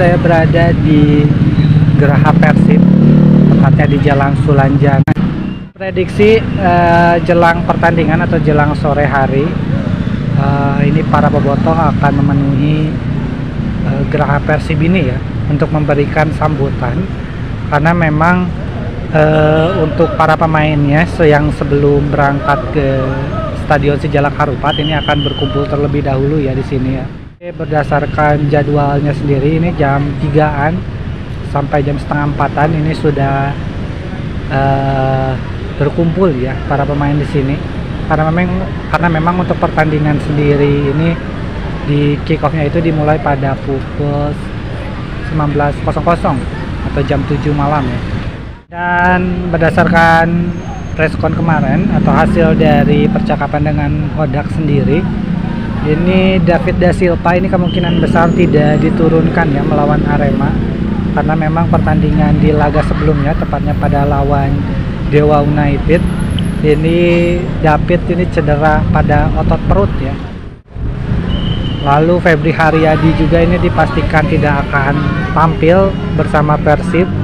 saya berada di Geraha Persib, tepatnya di Jalan Sulanjana. Prediksi jelang pertandingan atau jelang sore hari, ini para bobotoh akan memenuhi Geraha Persib ini ya, untuk memberikan sambutan, karena memang untuk para pemainnya yang sebelum berangkat ke Stadion Sijalak Harupat ini akan berkumpul terlebih dahulu ya di sini ya. Berdasarkan jadwalnya sendiri, ini jam 3-an sampai jam setengah 4-an ini sudah berkumpul ya para pemain di sini. Karena memang untuk pertandingan sendiri ini di kick off-nya itu dimulai pada pukul 19.00 atau jam 7 malam ya. Dan berdasarkan preskon kemarin atau hasil dari percakapan dengan Hodak sendiri, ini David Da Silva ini kemungkinan besar tidak diturunkan ya melawan Arema, karena memang pertandingan di laga sebelumnya, tepatnya pada lawan Dewa United, ini David ini cedera pada otot perut ya. Lalu Febri Haryadi juga ini dipastikan tidak akan tampil bersama Persib